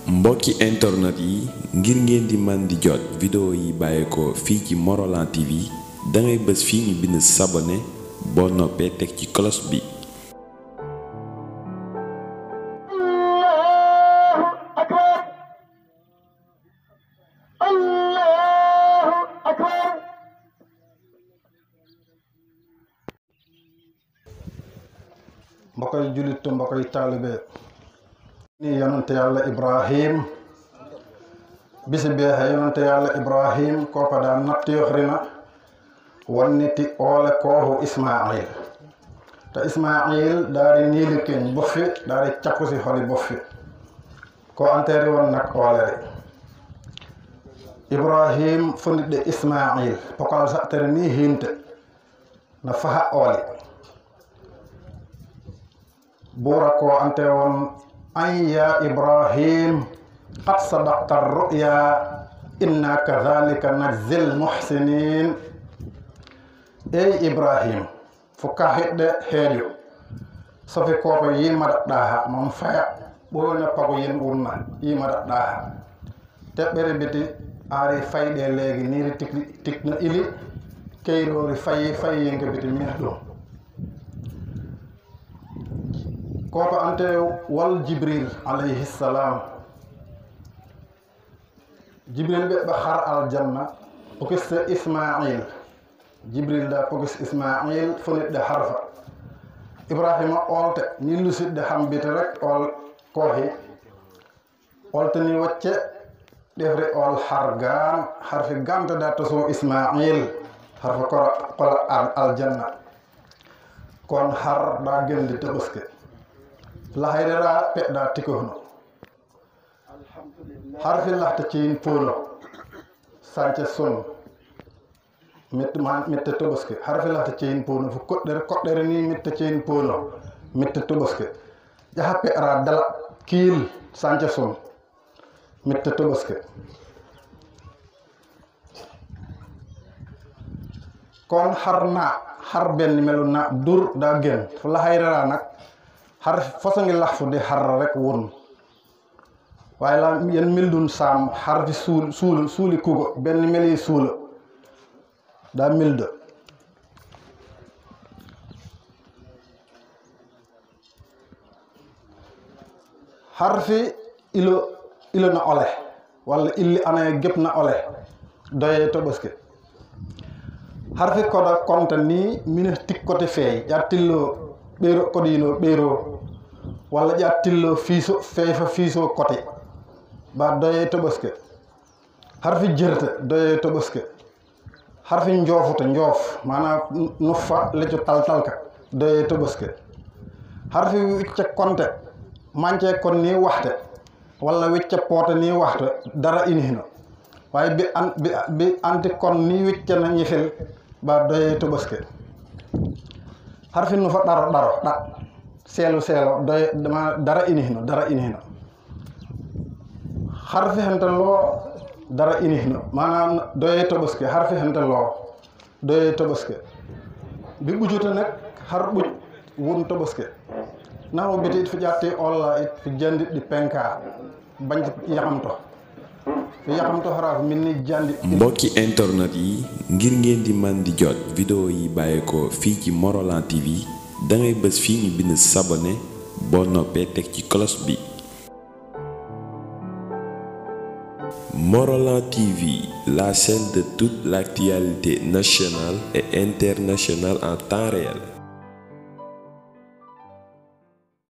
mbokki internet yi ngir ngeen di man di jot vidéo yi bàyyeekoo fii ci Morolan TV dangay bës fii ñu bind s'abonné boo noppee teg ci cloche bi. mbokoy julit mbokoy taalibe ni yonante yàlla ibrahim bisi beexe yonante yàlla ibrahim kooka daa nattiyoxrina wonniti oole kooxu ismail te ismail daari niili keñ boffi daari cakkusi xoli boffi ko anteeri won nak oolere ibrahim fondiɗɗe ismail pokal sa tere ni hinte na faha ooli buura ko ante won an ya ibrahim qad sadaqta ar-ru'ya inna kadhalika najzil muhsinin ey ibrahim fo kahiɗɗe heeƴo sofi koto yimaɗaɗɗaha mon faya ɓoyna pago yen wurna yimaɗaɗɗaha teɓɓere biti aari fayɗe leegi niri tikna ili keyrori fayi yenke biti mir ɗum koko ante wal jibril alayhi salam jibril ɓe ɓe har aljanna pokiste ismail jibril da pokis ismail fonitɗe harfa ibrahima olte ni lusiɗɗe hambite rek ol koohi oltani wacce ɗefre ol hargan harfi gantada to so ismail harfa kola aljanna kon har da gendi toɓoske lahayrera peɗɗa tikohno harfi lahta ciin polo sance son mitte toɓoske harfi lahta ciin polo fo koɗɗere ni mitte ciin polo mitte toɓoske ƴaha peɗra dala kiil sance son mitte toɓoske kon har benn melu na dur da gen fo lahayrera nak har fasongi lahfude har rek won waaye la yen mildun sam har fi suuli kugo benn meli suula daa milde har fi ilo na ole walla illi anaye gep na ole doye toɓoske har fi koda konta ni mine tikkote feey ƴattillo ɓeero koɗino ɓeero walla ƴattillo fiiso feefa fiiso kote ba doye toɓoske har fi jirte doye toɓoske har fi njoofuta njoof mana nuffa lecco taltalka doye toɓoske har fi wicca konte mance kon ni waxte walla wicca poote ni waxte dara inihino waaye bi anti kon ni wicca na ñifel ba doye toɓoske har fi nufa ɗaro ɗa seelo doye dara inihino har fi hente loo dara inihino manam doye toɓoske har fi hente loo doye toɓoske bi ɓujuta nak har ɓuj won toɓoske namo biti it fi ƴatti olla it fi jandiɗɗi penka bañti yakamto fi yakamto hara ko minni jandi mbokki internet yi ngir ngeen di man di jot vidéo yi bàyyeekoo fii ci Morolan TV dangay bës fii ñu bind s'abonné boo noppee teg ci cloche bi. Morolan TV, la chaîne de toute l'actualité nationale et internationale en temps réel.